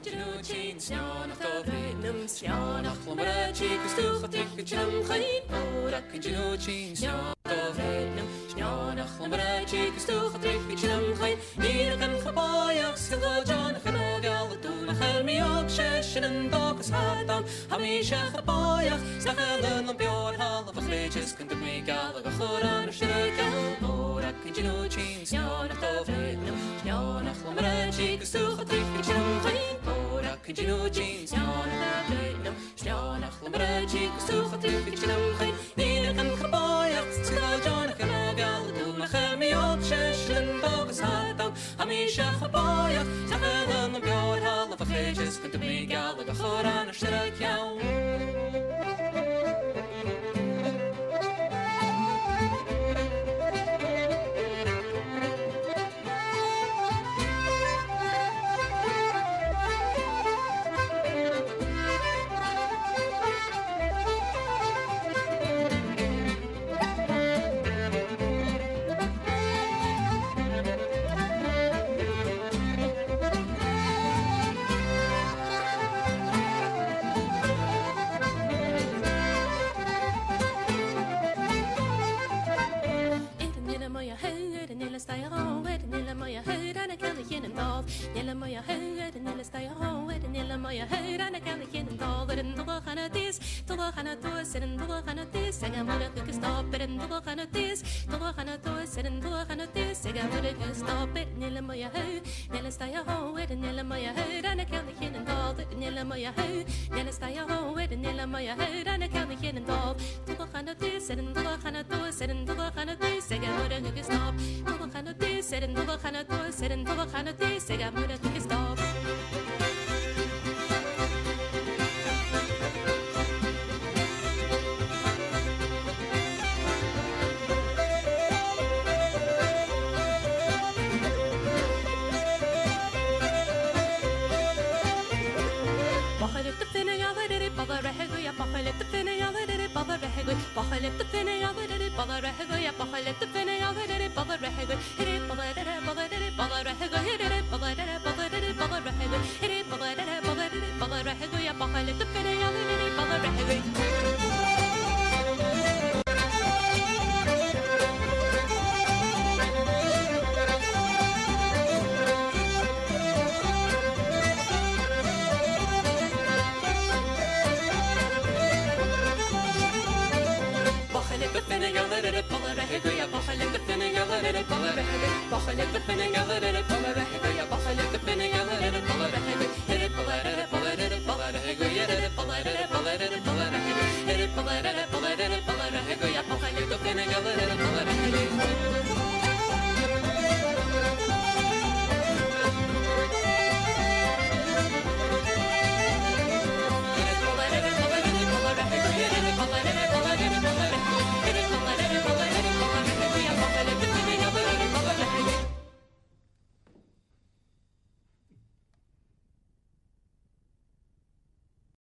Jin Snonach Dovrinum Snonach Lomrachi Kustuchatik Jam Hain Mhorag Jin Snonach Dovrinum Snonach Lomrachi Kustuchatik Jam Hain Nirkan Chabayach Silva John Hanogal Tuna Helmiok Sheshin and Dogus Hadam Hamisha Chabayach Sahalan and Bjorn Hall of Ages Kuntumigal of Horan of Shirkan Mhorag Jin Snonach Dovrinum Snonach Lomrachi Kustuchatik Jam Hain Jin Snonach Dovrinum Snonach Lomrachi Kustuchatik Jam Hain Nirkan Chabayach Silva John Hanogal Tuna Helmiok Sheshin and Dogus Hadam Hamisha Chabayach Sahalan and Bjorn Hall of Ages Kuntumigal of Horan of Shirkan Buachaille